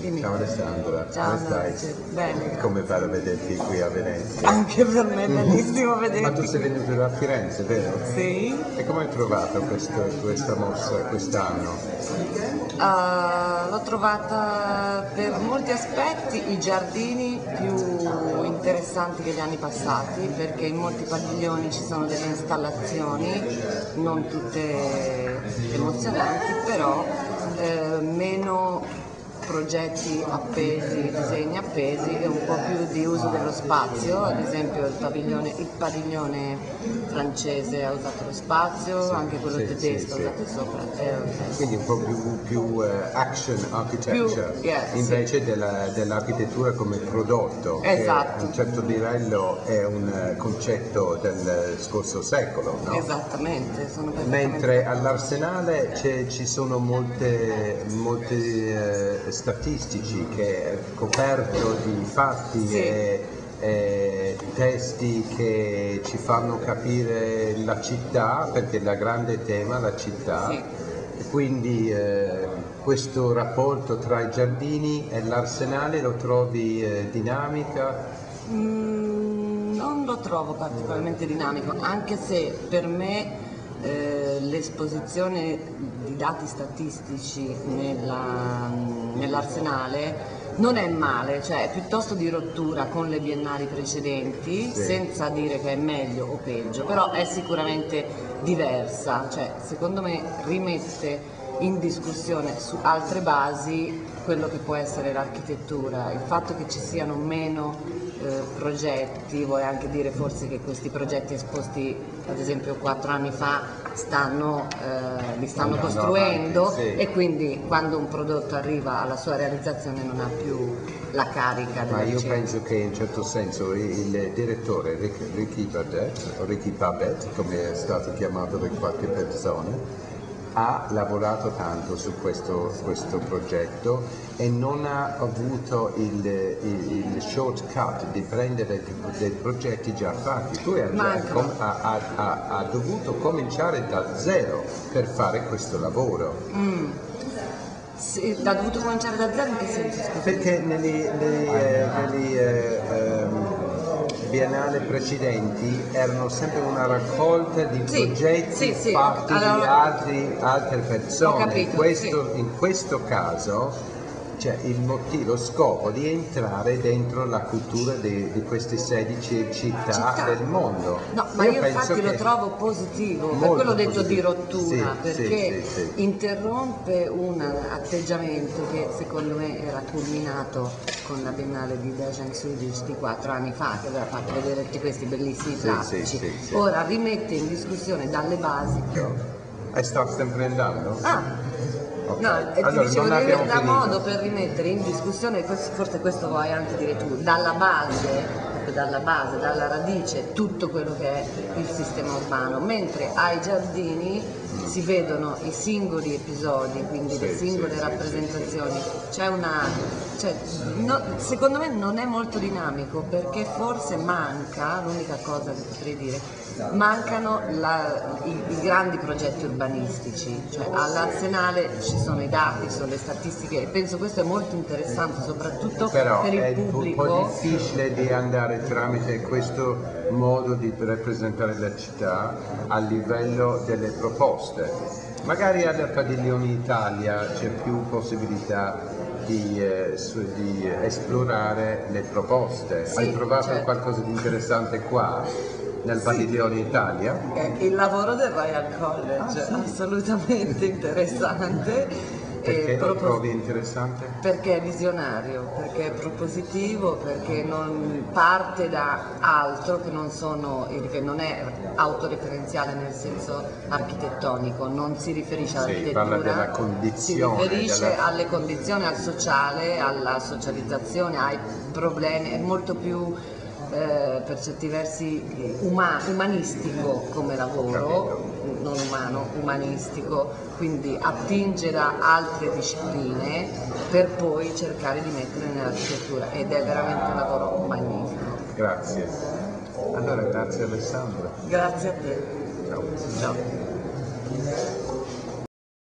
Dimmi. Ciao Alessandra, Ciao, come stai? Bene. Come bello vederti qui a Venezia. Anche per me è bellissimo Ma vederti. tu sei venuto da Firenze, vero? Sì. E come hai trovato questa mostra quest'anno? L'ho trovata per molti aspetti i giardini più interessanti degli anni passati, perché in molti padiglioni ci sono delle installazioni, non tutte emozionanti, però meno progetti appesi, disegni appesi e un po' più di uso dello spazio. Ad esempio il padiglione francese ha usato lo spazio, Sì, anche quello sì, tedesco ha sì, usato sopra. Quindi un po' più action architecture invece dell'architettura come prodotto, Esatto. che a un certo livello è un concetto del scorso secolo, no? Esattamente, sono perfettamente. Mentre all'Arsenale ci sono molti statistici che è coperto di fatti Sì. e testi che ci fanno capire la città, perché il grande tema è la città. Sì. E quindi questo rapporto tra i giardini e l'Arsenale lo trovi dinamica? Non lo trovo particolarmente dinamico, anche se per me l'esposizione di dati statistici nell'Arsenale non è male, cioè è piuttosto di rottura con le biennali precedenti, Sì. senza dire che è meglio o peggio, però è sicuramente diversa, cioè secondo me rimette in discussione su altre basi quello che può essere l'architettura. Il fatto che ci siano meno progetti vuole anche dire forse che questi progetti esposti ad esempio 4 anni fa li stanno costruendo avanti, sì. E quindi quando un prodotto arriva alla sua realizzazione non ha più la carica della Ma io ricerca. penso che in certo senso il direttore Ricky Babet, come è stato chiamato da qualche persona, ha lavorato tanto su questo progetto e non ha avuto il shortcut di prendere dei progetti già fatti. Lui ha dovuto cominciare da zero per fare questo lavoro. Sì, ha dovuto cominciare da zero in che senso? Scusa? Perché negli biennali precedenti erano sempre una raccolta di progetti fatti di altre persone. Ho capito, In questo caso c'è lo scopo di entrare dentro la cultura di queste 16 città del mondo. No, ma io infatti lo trovo positivo, per quello ho detto di rottura, perché interrompe un atteggiamento che secondo me era culminato con la Biennale di Dajan Sudic di 4 anni fa, che aveva fatto vedere tutti questi bellissimi plastici. Ora rimette in discussione dalle basi. E sta sempre andando? No, ti allora, dicevo, non da modo per rimettere in discussione, forse questo vuoi anche dire tu, dalla base, dalla radice, tutto quello che è il sistema urbano, mentre ai giardini si vedono i singoli episodi, quindi le singole rappresentazioni. Secondo me non è molto dinamico, perché forse manca, l'unica cosa che potrei dire, mancano i grandi progetti urbanistici, cioè all'Arsenale ci sono i dati, sono le statistiche e penso questo è molto interessante soprattutto per il pubblico. Però è un po' difficile di andare tramite questo modo di rappresentare la città a livello delle proposte. Magari al Padiglione Italia c'è più possibilità di esplorare le proposte. Hai trovato qualcosa di interessante qua? Nel Padiglione Italia? Il lavoro del Royal College, assolutamente interessante. Perché lo trovi interessante? Perché è visionario, perché è propositivo, perché non parte da altro che non è autoreferenziale nel senso architettonico, non si riferisce all'architettura, parla della condizione, si riferisce alle condizioni, al sociale, alla socializzazione, ai problemi, è molto più per certi versi umanistico come lavoro, non umano, umanistico, quindi attinge da altre discipline per poi cercare di mettere nell'architettura ed è veramente un lavoro magnifico. Grazie. Allora grazie Alessandra. Grazie a te. Ciao. Ciao.